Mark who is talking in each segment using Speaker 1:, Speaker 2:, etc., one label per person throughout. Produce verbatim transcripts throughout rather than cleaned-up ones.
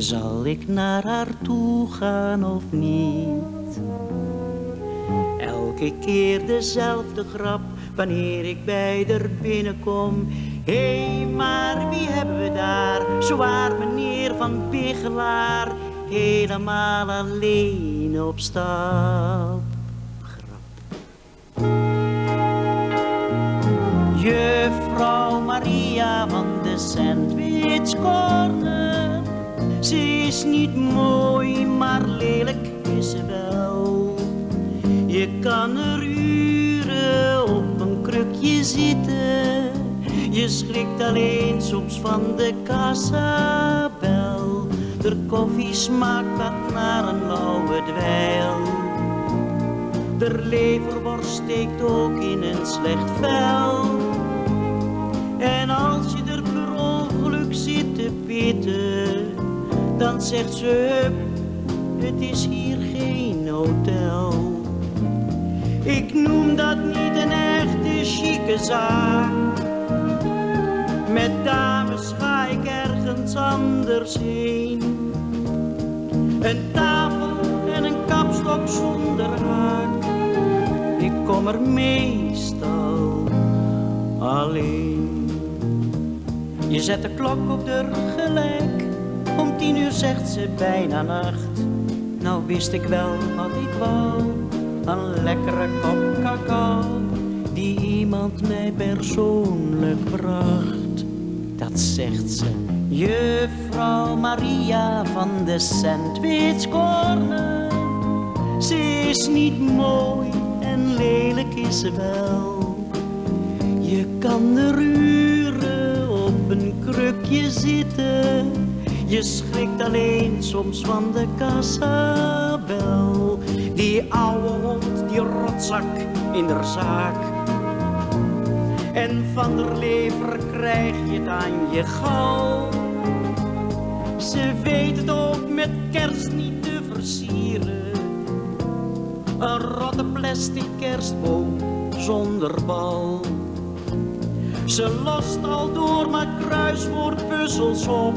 Speaker 1: Zal ik naar haar toe gaan of niet? Elke keer dezelfde grap wanneer ik bij haar binnenkom. Hé, hey, maar wie hebben we daar? Zwaar meneer Van Bigelaar, helemaal alleen op stap. Juffrouw Maria van de Sandwich Corner. Ze is niet mooi, maar lelijk is ze wel. Je kan er uren op een krukje zitten. Je schrikt alleen soms van de kassabel. De koffie smaakt wat naar een lauwe dweil. De leverworst steekt ook in een slecht vel. En als je er per ongeluk zit te pitten, dan zegt ze, hup, het is hier geen hotel. Ik noem dat niet een echte chique zaak. Met dames ga ik ergens anders heen. Een tafel en een kapstok zonder haak. Ik kom er meestal alleen. Je zet de klok op de gelijk. Om tien uur zegt ze bijna nacht. Nou wist ik wel wat ik wou. Een lekkere kop cacao. Die iemand mij persoonlijk bracht. Dat zegt ze. Juffrouw Maria van de Sandwich Corner. Ze is niet mooi en lelijk is ze wel. Je kan er uren op een krukje zitten. Je schrikt alleen soms van de kassabel. Die ouwe hond, die rotzak in der zaak. En van der lever krijg je het aan je gauw. Ze weet het ook met kerst niet te versieren. Een rotte plastic kerstboom zonder bal. Ze lost al door maar kruiswoordpuzzels op.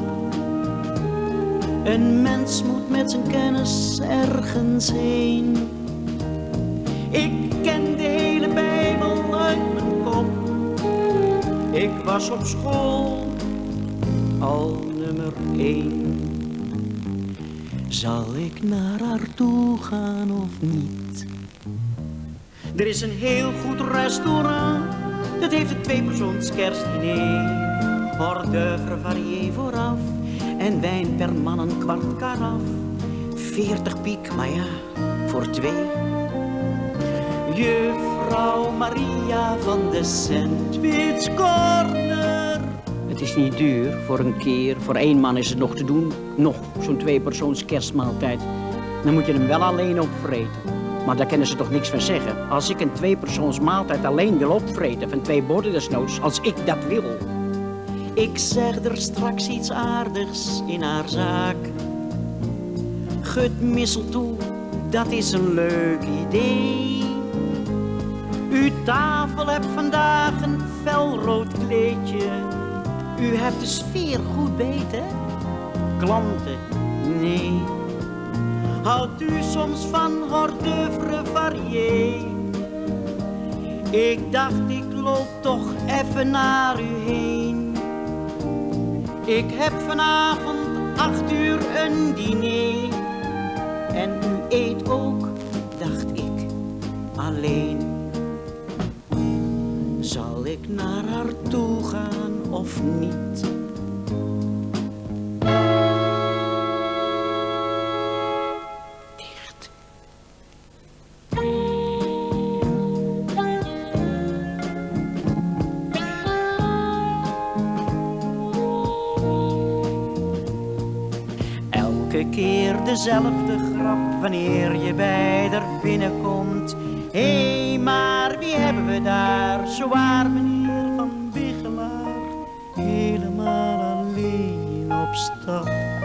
Speaker 1: Een mens moet met zijn kennis ergens heen. Ik ken de hele Bijbel uit mijn kop. Ik was op school al nummer één. Zal ik naar haar toe gaan of niet? Er is een heel goed restaurant. Dat heeft een tweepersoons kerstdiner. Hors d'oeuvre varié vooraf. En wijn per man een kwart karaf. Veertig piek, maar ja, voor twee. Juffrouw Maria van de Sandwich Corner. Het is niet duur voor een keer. Voor één man is het nog te doen. Nog zo'n tweepersoons kerstmaaltijd. Dan moet je hem wel alleen opvreten. Maar daar kunnen ze toch niks van zeggen. Als ik een tweepersoons maaltijd alleen wil opvreten van twee borden desnoods, als ik dat wil. Ik zeg er straks iets aardigs in haar zaak. Gut mistletoe, dat is een leuk idee. Uw tafel hebt vandaag een felrood kleedje. U hebt de sfeer goed beet, hè? Klanten, nee. Houdt u soms van hors d'oeuvre varié? Ik dacht, ik loop toch even naar u heen. Ik heb vanavond acht uur een diner. En u eet ook, dacht ik, alleen. Zal ik naar haar toe gaan of niet? Dicht. Elke keer dezelfde grap wanneer je bij haar binnenkomt. Hé, hey, maar wie hebben we daar? Zwaar meneer Van Bigelaar, helemaal alleen op stap.